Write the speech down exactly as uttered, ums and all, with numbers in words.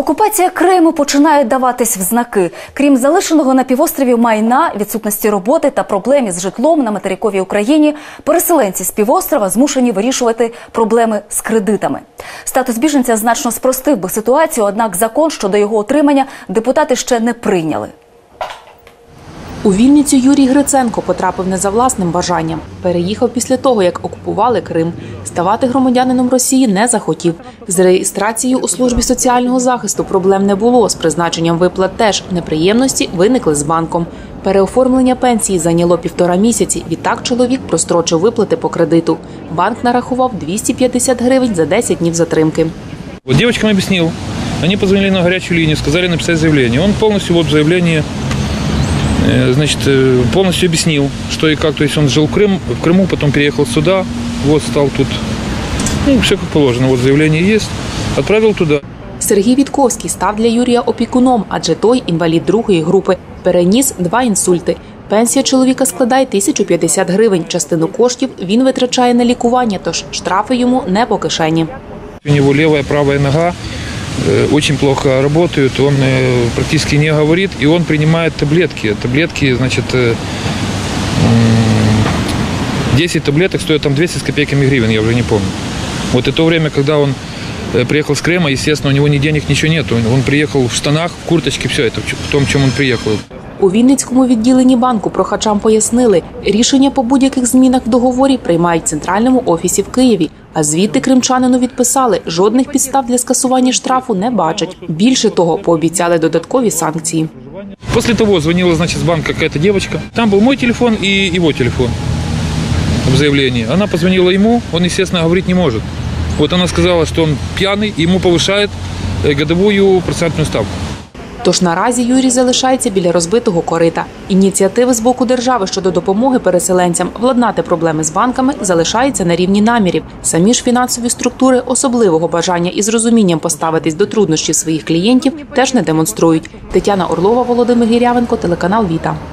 Окупація Криму починає даватись в знаки. Крім залишеного на півострові майна, відсутності роботи та проблем із житлом на материковій Україні, переселенці з півострова змушені вирішувати проблеми з кредитами. Статус біженця значно спростив би ситуацію, однак закон щодо його отримання депутати ще не прийняли. У Вінницю Юрій Гриценко потрапив не за власним бажанням. Переїхав після того, як окупували Крим. Ставати громадянином Росії не захотів. З реєстрацією у службі соціального захисту проблем не було. З призначенням виплат теж неприємності виникли з банком. Переоформлення пенсії зайняло півтора місяці. Відтак чоловік прострочив виплати по кредиту. Банк нарахував двісті п'ятдесят гривень за десять днів затримки. Вот девочкам объяснил. Они позвонили на горячую линию, сказали написать заявление. Он полностью вот заявление, значит, полностью объяснил, что и как. То есть он жил в, Крым, в Крыму, потом переехал сюда, вот стал тут. Ну, все как положено. Вот заявление есть. Отправил туда. Сергій Вітковський став для Юрія опікуном, адже той інвалід другої групи. Переніс два інсульти. Пенсія чоловіка складає тисячу п'ятдесят гривень. Частину коштів він витрачає на лікування, тож штрафи йому не по кишені. У него левая, правая нога э, очень плохо работают, он э, практически не говорит, и он принимает таблетки. Таблетки, значит, э, десять таблеток стоят там двести с копейками гривен, я уже не помню. Вот и то время, когда он э, приехал с Крыма, естественно, у него ни денег, ничего нет. Он, он приехал в штанах, в курточке, все это в том, чем он приехал. У Вінницькому відділенні банку прохачам пояснили, рішення по будь-яких змінах в договорі приймають в центральному офісі в Києві. А звідти кримчанину відписали, жодних підстав для скасування штрафу не бачать. Більше того, пообіцяли додаткові санкції. После того звонила, значит, с банка какая-то девочка. Там был мой телефон и его телефон в заявлении. Она позвонила ему, он, естественно, говорить не может. Вот она сказала, что он пьяный, ему повышает годовую процентную ставку. Тож наразі Юрій залишається біля розбитого корита. Ініціативи з боку держави щодо допомоги переселенцям владнати проблеми з банками залишаються на рівні намірів. Самі ж фінансові структури особливого бажання і з розумінням поставитись до труднощів своїх клієнтів теж не демонструють. Тетяна Орлова, Володимир Гірявенко, телеканал Віта.